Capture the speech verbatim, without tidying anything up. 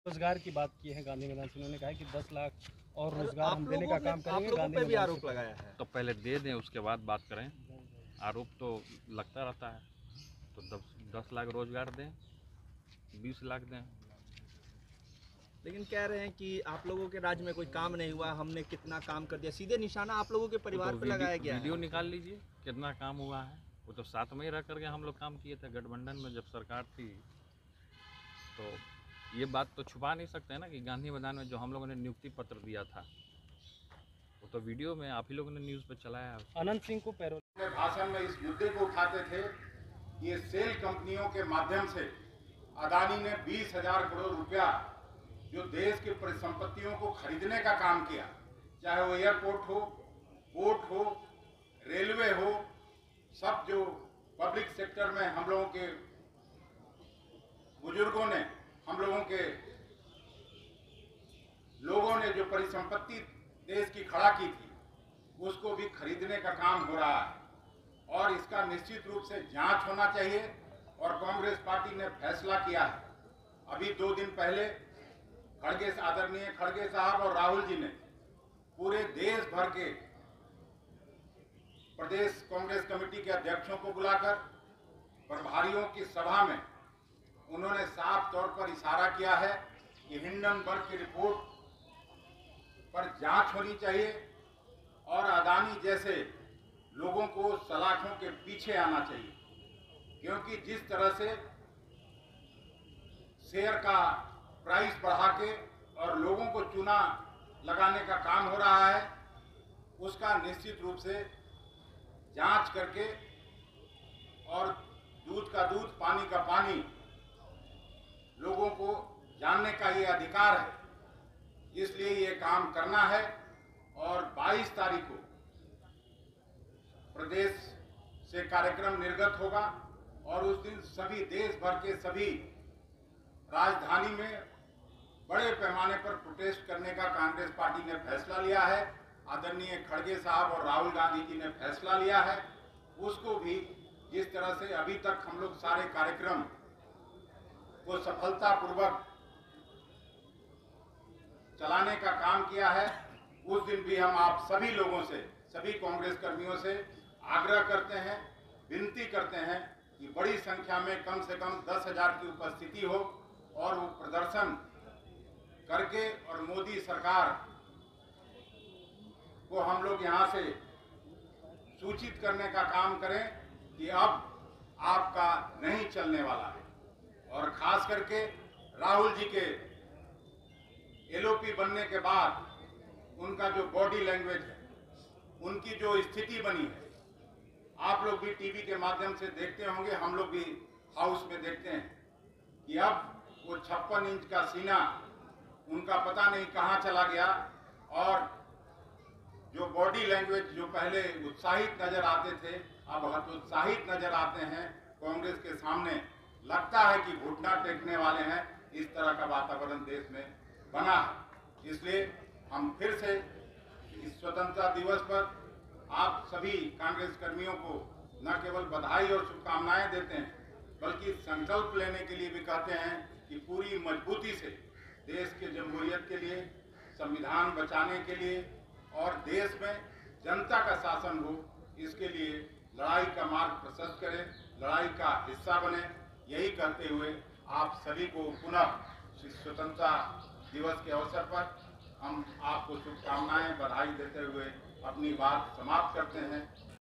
रोजगार की बात की है गांधी मैदान से। उन्होंने कहा है कि दस लाख और रोजगार आप हम देने लोगों का ने काम आप करेंगे लोगों गांधी पे भी मैदान आरोप से। लगाया है। तो पहले दे दें, उसके बाद बात करें। आरोप तो लगता रहता है। तो दस दस लाख रोजगार दें, बीस लाख दें। लेकिन कह रहे हैं कि आप लोगों के राज्य में कोई काम नहीं हुआ, हमने कितना काम कर दिया, सीधे निशाना आप लोगों के वो परिवार तो पे लगाया वीडियो गया वीडियो है। निकाल लीजिए कितना काम हुआ है। वो तो साथ में ही रह करके हम लोग काम किए थे गठबंधन में जब सरकार थी। तो ये बात तो छुपा नहीं सकते हैं ना कि गांधी मैदान में जो हम लोगों ने नियुक्ति पत्र दिया था, वो तो वीडियो में आप ही लोगों ने न्यूज़ पे चलाया है। अनंत सिंह को पैरोल अपने भाषण में इस मुद्दे को उठाते थे। ये सेल कंपनियों के माध्यम से अदानी ने बीस हजार करोड़ रुपया जो देश की परिसंपत्तियों को खरीदने का काम किया, चाहे वो एयरपोर्ट हो, पोर्ट हो, रेलवे हो, सब जो पब्लिक सेक्टर में हम लोगों के बुजुर्गों ने, हम लोगों के लोगों ने जो परिसंपत्ति देश की खड़ा की थी, उसको भी खरीदने का काम हो रहा है और इसका निश्चित रूप से जांच होना चाहिए। और कांग्रेस पार्टी ने फैसला किया है। अभी दो दिन पहले खड़गे आदरणीय खड़गे साहब और राहुल जी ने पूरे देश भर के प्रदेश कांग्रेस कमेटी के अध्यक्षों को बुलाकर प्रभारियों की सभा में उन्होंने साफ तौर पर इशारा किया है कि हिंडनबर्ग की रिपोर्ट पर जांच होनी चाहिए और अदानी जैसे लोगों को सलाखों के पीछे आना चाहिए, क्योंकि जिस तरह से शेयर का प्राइस बढ़ा के और लोगों को चूना लगाने का काम हो रहा है, उसका निश्चित रूप से जांच करके, और दूध का दूध पानी का पानी लोगों को जानने का ये अधिकार है, इसलिए ये काम करना है। और बाईस तारीख को प्रदेश से कार्यक्रम निर्गत होगा और उस दिन सभी देश भर के सभी राजधानी में बड़े पैमाने पर प्रोटेस्ट करने का कांग्रेस पार्टी ने फैसला लिया है। आदरणीय खड़गे साहब और राहुल गांधी जी ने फैसला लिया है। उसको भी जिस तरह से अभी तक हम लोग सारे कार्यक्रम को सफलतापूर्वक चलाने का काम किया है, उस दिन भी हम आप सभी लोगों से, सभी कांग्रेस कर्मियों से आग्रह करते हैं, विनती करते हैं कि बड़ी संख्या में कम से कम दस हजार की उपस्थिति हो और वो प्रदर्शन करके और मोदी सरकार को हम लोग यहाँ से सूचित करने का काम करें कि अब आपका नहीं चलने वाला है। और खास करके राहुल जी के एलओपी बनने के बाद उनका जो बॉडी लैंग्वेज है, उनकी जो स्थिति बनी है, आप लोग भी टीवी के माध्यम से देखते होंगे, हम लोग भी हाउस में देखते हैं कि अब वो छप्पन इंच का सीना उनका पता नहीं कहां चला गया। और जो बॉडी लैंग्वेज जो पहले उत्साहित नजर आते थे, अब हतोत्साहित नजर आते हैं। कांग्रेस के सामने लगता है कि घुटना टेकने वाले हैं। इस तरह का वातावरण देश में बना है। इसलिए हम फिर से इस स्वतंत्रता दिवस पर आप सभी कांग्रेस कर्मियों को न केवल बधाई और शुभकामनाएं देते हैं, बल्कि संकल्प लेने के लिए भी कहते हैं कि पूरी मजबूती से देश के जमहूरियत के लिए, संविधान बचाने के लिए और देश में जनता का शासन हो, इसके लिए लड़ाई का मार्ग प्रशस्त करें, लड़ाई का हिस्सा बने। यही कहते हुए आप सभी को पुनः स्वतंत्रता दिवस के अवसर पर हम आपको शुभकामनाएं, बधाई देते हुए अपनी बात समाप्त करते हैं।